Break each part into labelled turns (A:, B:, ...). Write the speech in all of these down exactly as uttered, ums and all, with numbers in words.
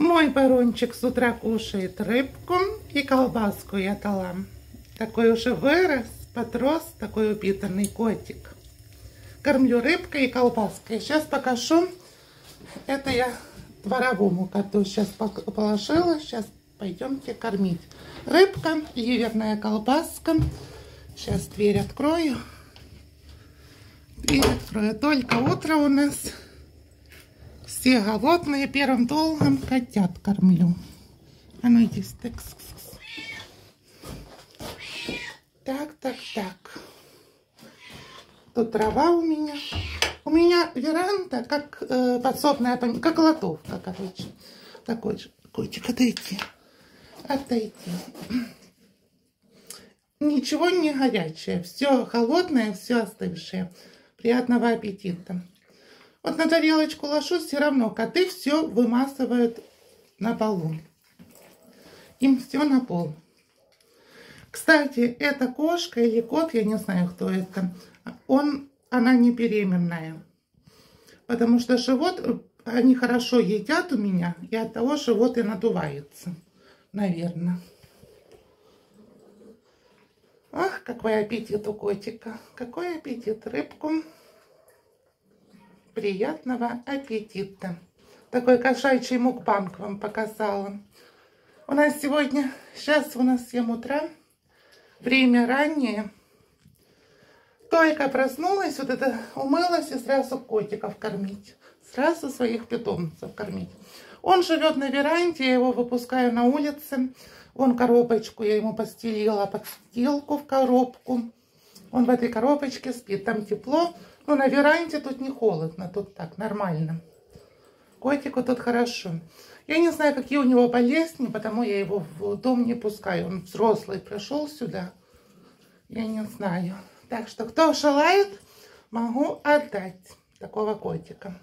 A: Мой барончик с утра кушает рыбку и колбаску я дала. Такой уже вырос, подрос, такой упитанный котик. Кормлю рыбкой и колбаской. Сейчас покажу. Это я дворовому коту сейчас положила. Сейчас пойдемте кормить. Рыбка, ливерная колбаска. Сейчас дверь открою. Дверь открою. Только утро у нас. Все голодные. Первым долгом котят кормлю. А ну иди, так. Так, так, так. Тут трава у меня. У меня веранда, как э, подсобная, как кладовка, короче. Такой же. Котик, отойди. Отойди. Ничего не горячее. Все холодное, все остывшее. Приятного аппетита. Вот на тарелочку ложусь, все равно коты все вымазывают на полу. Им все на пол. Кстати, эта кошка или кот, я не знаю, кто это, он, она не беременная. Потому что живот, они хорошо едят у меня, и от того живот и надувается, наверное. Ах, какой аппетит у котика. Какой аппетит. Рыбку. Приятного аппетита. Такой кошачий мукбанг вам показала. У нас сегодня, сейчас у нас семь утра. Время раннее. Только проснулась, вот это умылась и сразу котиков кормить. Сразу своих питомцев кормить. Он живет на веранде, я его выпускаю на улице. Вон коробочку я ему постелила, подстилку в коробку. Он в этой коробочке спит, там тепло. Но на веранде тут не холодно, тут так, нормально. Котику тут хорошо. Я не знаю, какие у него болезни, потому я его в дом не пускаю. Он взрослый, пришел сюда. Я не знаю. Так что, кто желает, могу отдать такого котика.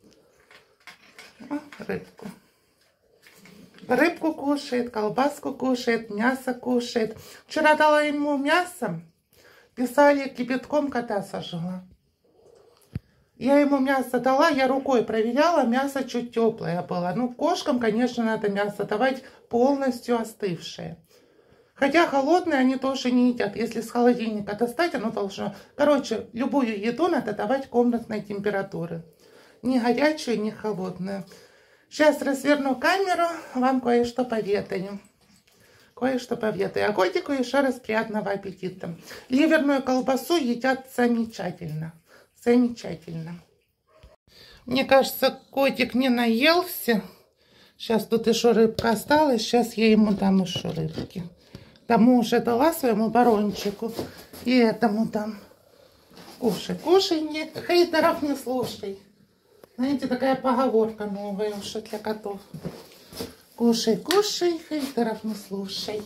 A: О, рыбку. Рыбку кушает, колбаску кушает, мясо кушает. Вчера дала ему мясо. Писали, кипятком кота сожгла. Я ему мясо дала, я рукой проверяла, мясо чуть теплое было. Ну, кошкам, конечно, надо мясо давать полностью остывшее. Хотя холодное они тоже не едят. Если с холодильника достать, оно должно... Короче, любую еду надо давать комнатной температуры. Не горячую, не холодную. Сейчас разверну камеру, вам кое-что поведаю. Кое-что поведаю. А котику еще раз приятного аппетита. Ливерную колбасу едят замечательно. Замечательно. Мне кажется, котик не наелся. Сейчас тут еще рыбка осталась. Сейчас я ему дам еще рыбки. Тому уже дала своему барончику. И этому дам. Кушай, кушай, не, хейтеров не слушай. Знаете, такая поговорка новая уже для котов. Кушай, кушай, хейтеров не слушай.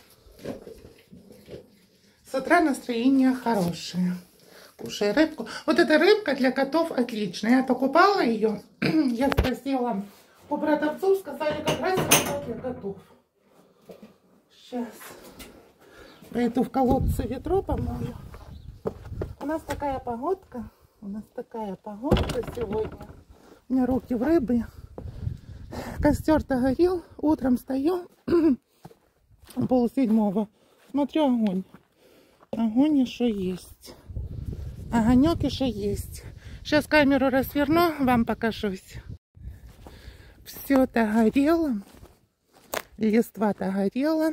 A: С утра настроение хорошее. Кушай рыбку. Вот эта рыбка для котов отличная. Я покупала ее. Я спросила у продавцов, сказали, как раз рыба для котов. Сейчас пойду в колодце ведро помою. У нас такая погодка. У нас такая погодка сегодня. У меня руки в рыбе. Костер-то горел. Утром стою. Пол седьмого. Смотрю, огонь. Огонь еще есть. Огонек еще есть. Сейчас камеру разверну, вам покажусь. Все-то горело. Листва-то горела.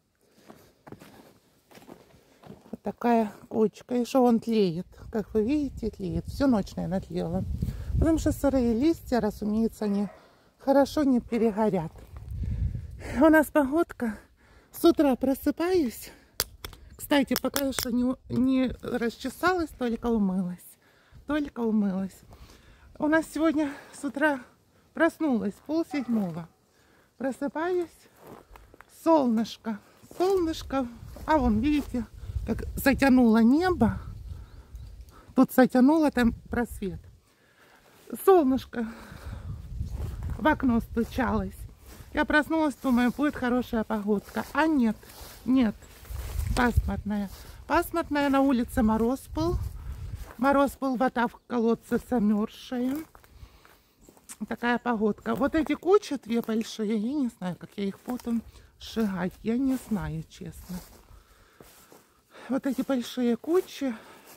A: Вот такая кучка. Еще он тлеет. Как вы видите, тлеет. Всю ночь, наверное, тлела. Потому что сырые листья, разумеется, они хорошо не перегорят. У нас погодка. С утра просыпаюсь. Кстати, пока еще не, не расчесалась, только умылась. Только умылась. У нас сегодня с утра проснулась пол седьмого. Просыпаюсь. Солнышко. Солнышко. А вон, видите, как затянуло небо. Тут затянуло, там просвет. Солнышко в окно стучалось. Я проснулась, думаю, будет хорошая погодка. А нет, нет. Пасмурная. Пасмурная, на улице мороз был. Мороз был, вода в колодце замерзшая. Такая погодка. Вот эти кучи две большие, я не знаю, как я их потом сжигать. Я не знаю, честно. Вот эти большие кучи.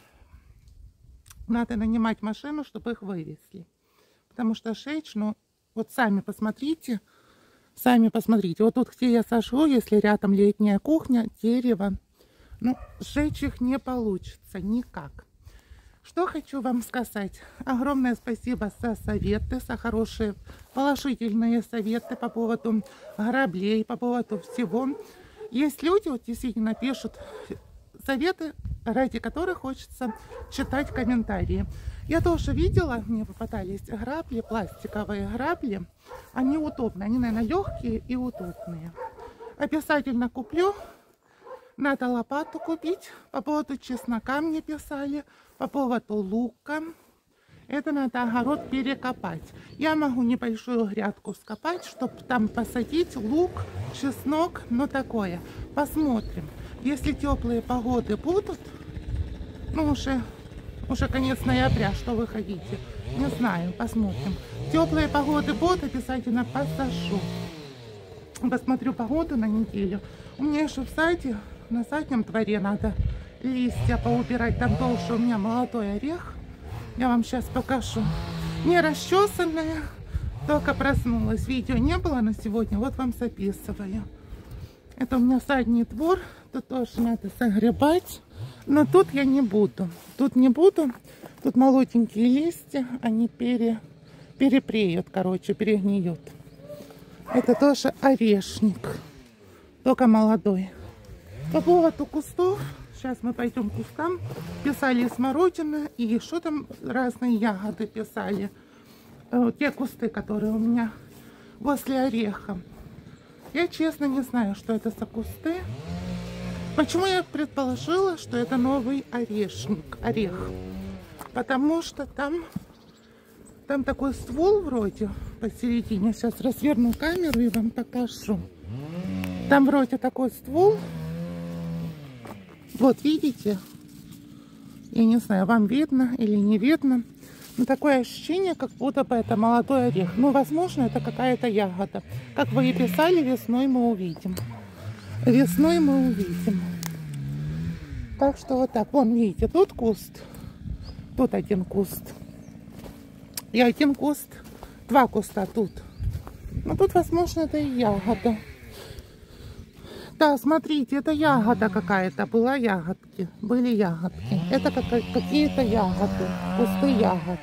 A: Надо нанимать машину, чтобы их вывезли. Потому что сжечь, ну, вот сами посмотрите. Сами посмотрите. Вот тут, где я сожгу, если рядом летняя кухня, дерево. Ну, сжечь их не получится никак. Что хочу вам сказать. Огромное спасибо за советы, за хорошие положительные советы по поводу граблей, по поводу всего. Есть люди, вот действительно пишут советы, ради которых хочется читать комментарии. Я тоже видела, мне попадались грабли, пластиковые грабли. Они удобные, они, наверное, легкие и удобные. Обязательно куплю. Надо лопату купить. По поводу чеснока мне писали. По поводу лука. Это надо огород перекопать. Я могу небольшую грядку вскопать, чтобы там посадить лук, чеснок, ну такое. Посмотрим. Если теплые погоды будут, ну уже, уже конец ноября, что вы хотите? Не знаю, посмотрим. Теплые погоды будут, обязательно посажу. Посмотрю погоду на неделю. У меня еще в саде, на заднем дворе надо листья поубирать. Там тоже у меня молодой орех. Я вам сейчас покажу. Не расчесанная, только проснулась. Видео не было на сегодня, вот вам записываю. Это у меня задний двор. Тут тоже надо загребать. Но тут я не буду. Тут не буду. Тут молоденькие листья. Они пере, перепреют, короче, перегниют. Это тоже орешник. Только молодой. По поводу кустов. Сейчас мы пойдем к кустам. Писали смородина. И что там разные ягоды писали. Те кусты, которые у меня возле ореха. Я честно не знаю, что это за кусты. Почему я предположила, что это новый орешник, орех? Потому что там, там такой ствол вроде посередине. Сейчас разверну камеру и вам покажу. Там вроде такой ствол. Вот видите? Я не знаю, вам видно или не видно. Но такое ощущение, как будто бы это молодой орех. Ну, возможно, это какая-то ягода. Как вы и писали, весной мы увидим. Весной мы увидим. Так что вот так. Вон, видите, тут куст. Тут один куст. И один куст. Два куста тут. Но тут, возможно, это и ягода. Да, смотрите, это ягода какая-то. Была ягодки. Были ягодки. Это какие-то ягоды. Кусты ягод.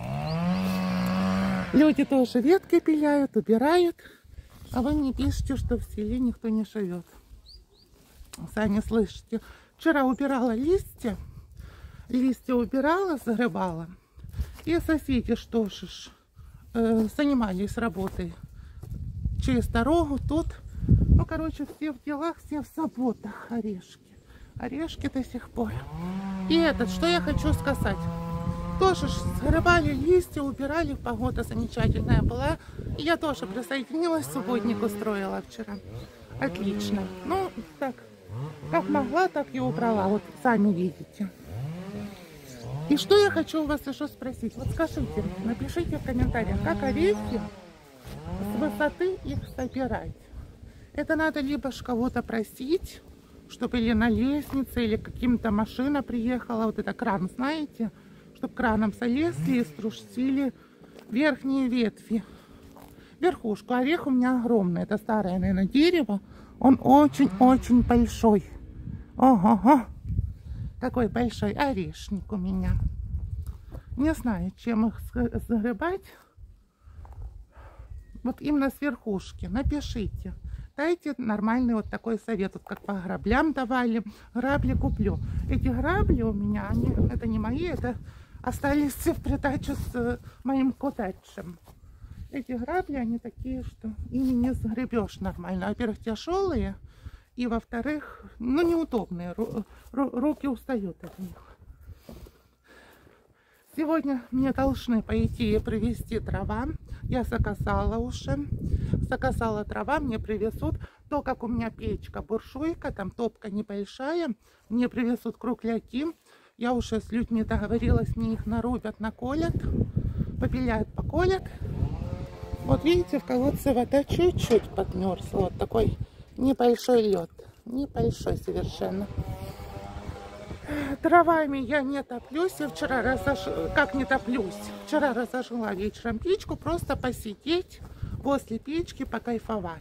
A: Люди тоже ветки пиляют, убирают. А вы мне пишете, что в селе никто не живет. Сами слышите. Вчера убирала листья. Листья убирала, загребала. И соседи, что ж, э, занимались работой. Через дорогу тут. Ну, короче, все в делах, все в заботах. Орешки. Орешки до сих пор. И этот, что я хочу сказать. Тоже сгребали листья, убирали. Погода замечательная была. И я тоже присоединилась, субботник устроила вчера. Отлично. Ну, так, как могла, так и убрала. Вот сами видите. И что я хочу у вас еще спросить. Вот скажите, напишите в комментариях, как орехи с высоты их собирать. Это надо либо ж кого-то просить, чтобы или на лестнице, или каким-то машина приехала. Вот это кран, знаете? Чтобы краном залезли и струсили верхние ветви. Верхушку. Орех у меня огромный. Это старое, наверное, дерево. Он очень-очень большой. Ого-го. Какой большой орешник у меня. Не знаю, чем их загребать. Вот именно с верхушки. Напишите. Дайте нормальный вот такой совет, вот как по граблям давали. Грабли куплю. Эти грабли у меня, они, это не мои, это остались в придачу с моим коттеджем. Эти грабли, они такие, что ими не сгребешь нормально. Во-первых, тяжелые, и во-вторых, ну, неудобные. Ру ру руки устают от них. Сегодня мне должны, по идее, привезти дрова. Я заказала уже. Заказала дрова, мне привезут. То, как у меня печка, буржуйка, там топка небольшая. Мне привезут кругляки. Я уже с людьми договорилась, мне их нарубят, наколят. Попиляют, поколят. Вот видите, в колодце вода чуть-чуть подмерзла. Вот такой небольшой лед. Небольшой совершенно. Дровами я не топлюсь. Я вчера разожгла... Как не топлюсь? Вчера разожгла вечером печку. Просто посидеть возле печки, покайфовать.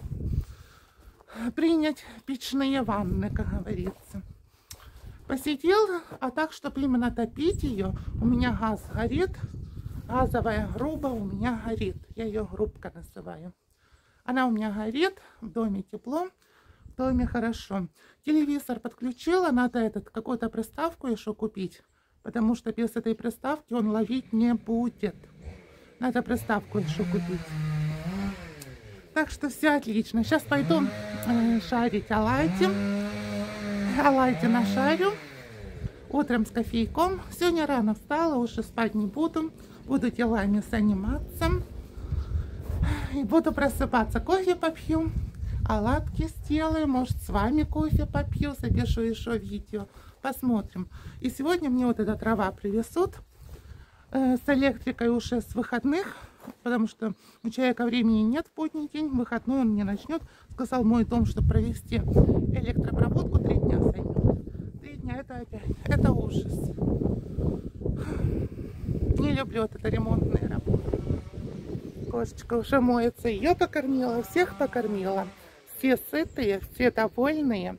A: Принять печные ванны, как говорится. Посидела, а так, чтобы именно топить ее, у меня газ горит. Газовая груба у меня горит. Я ее грубка называю. Она у меня горит, в доме тепло, в доме хорошо. Телевизор подключила, надо этот какую-то приставку еще купить, потому что без этой приставки он ловить не будет. Надо приставку еще купить. Так что все отлично. Сейчас пойду э, шарить оладьи. Оладьи нашарю. Утром с кофейком. Сегодня рано встала, уже спать не буду. Буду делами заниматься. И буду просыпаться. Кофе попью. Оладки сделаю. Может, с вами кофе попью. Запишу еще видео. Посмотрим. И сегодня мне вот эта трава привезут. Э, с электрикой уже с выходных. Потому что у человека времени нет в будний день. В выходной он не начнет. Сказал мой дом, что провести электропроводку три дня займет. Три дня это опять. Это ужас. Не люблю вот это ремонтные работы. Кошечка уже моется. Ее покормила, всех покормила. Все сытые, все довольные.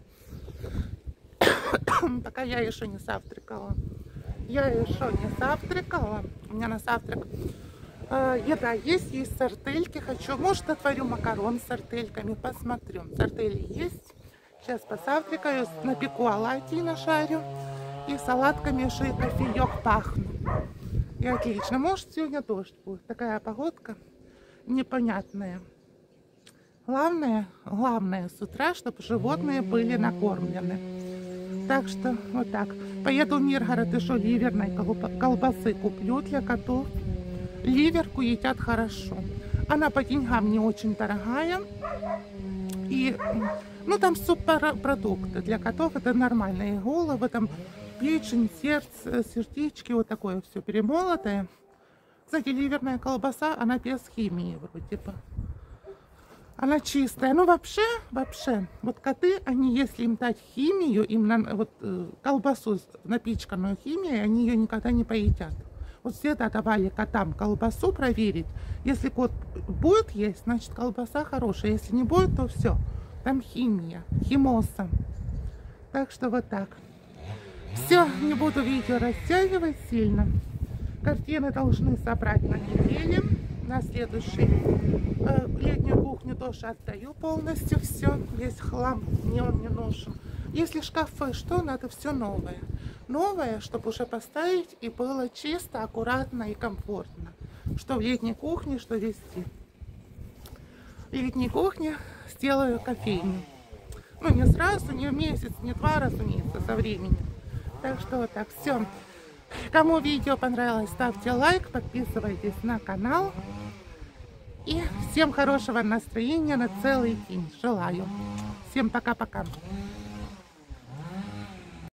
A: Пока я еще не завтракала. Я еще не завтракала. У меня на завтрак э, еда есть, есть сардельки. Хочу, может, отварю макарон с сардельками. Посмотрю. Сардели есть. Сейчас позавтракаю, напеку оладьи, нашарю. И салатками еще и кофеек пахну. И отлично. Может, сегодня дождь будет. Такая погодка непонятная. Главное, главное с утра, чтобы животные были накормлены. Так что вот так. Поеду в Миргород, еще ливерной колбасы куплю для котов. Ливерку едят хорошо. Она по деньгам не очень дорогая. И, ну, там субпродукты для котов. Это нормальные головы, там печень, сердце, сердечки, вот такое все перемолотое. Кстати, ливерная колбаса, она без химии вроде бы. Она чистая. Ну, вообще, вообще, вот коты, они, если им дать химию, им на, вот колбасу, напичканную химией, они ее никогда не поедят. Вот всегда давали котам колбасу проверить. Если кот будет есть, значит, колбаса хорошая. Если не будет, то все. Там химия, химоза. Так что вот так. Все, не буду видео растягивать сильно. Картины должны собрать на неделе. На следующий э, летнюю кухню тоже отдаю полностью все. Весь хлам, мне он не нужен. Если шкафы, что надо, все новое. Новое, чтобы уже поставить и было чисто, аккуратно и комфортно. Что в летней кухне, что везде. В летней кухне сделаю кофейню. Ну, не сразу, не в месяц, не два раза в месяц, со временем. Так что вот так, все. Кому видео понравилось, ставьте лайк, подписывайтесь на канал. И всем хорошего настроения на целый день. Желаю. Всем пока-пока.